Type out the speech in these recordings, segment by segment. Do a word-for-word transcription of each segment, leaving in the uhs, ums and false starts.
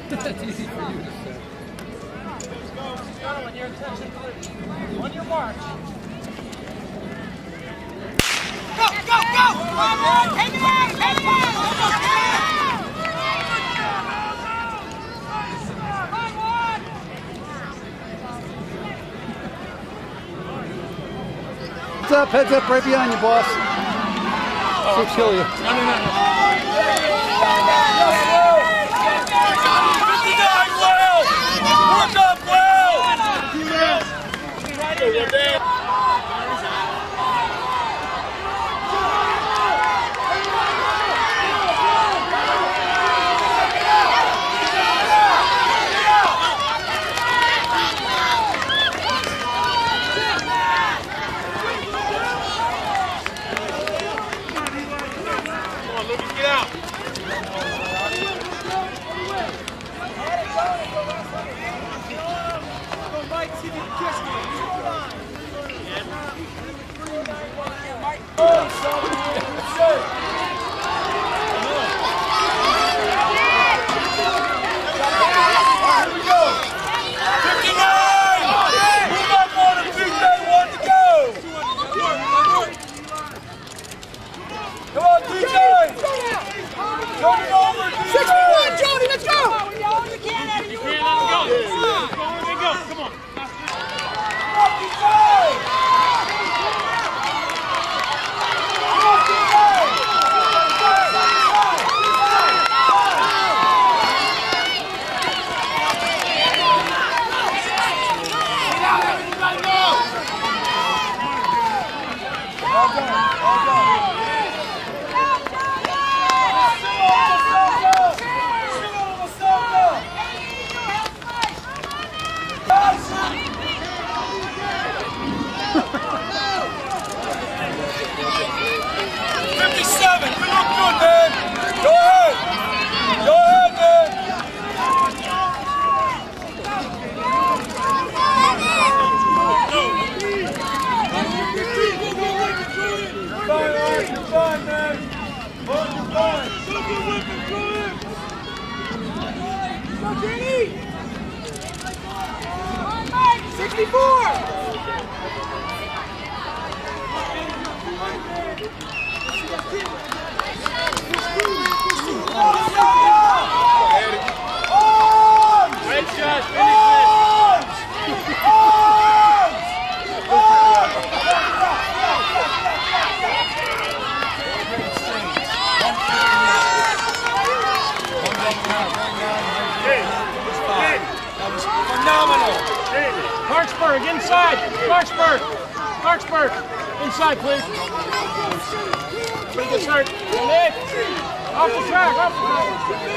That's easy for you to say. Let's go, gentlemen, your attention, please. On your march. Go, go, go! Come on, take it out, take it out! Heads up, heads up, right behind you, boss. She'll kill you. No, no, no, no. fifty-seven, you look good, man. Go ahead. Go ahead, man. You're fine, Art. You're fine, man. Art, you're fine. Go, Jenny. sixty-four. Great shot, finish That was phenomenal. Clarksburg, inside. Clarksburg. Clarksburg, inside, please. Pretty good start. Nick, off the track, off the track.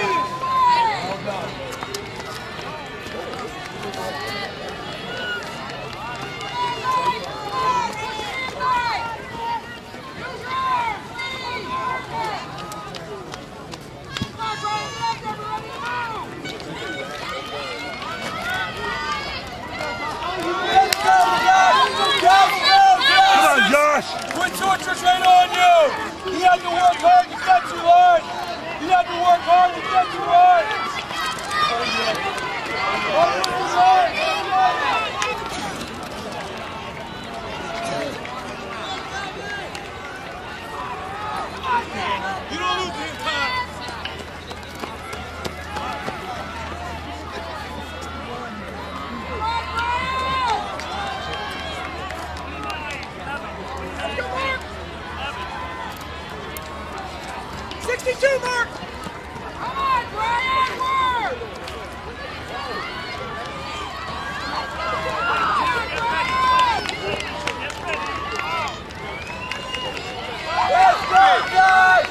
Quinn George was right on you. He had to work hard to get you hard. He had to work hard to get you hard. You don't lose this time. sixty-two, Mark! Come on, Brian! Forward! Let's go, guys!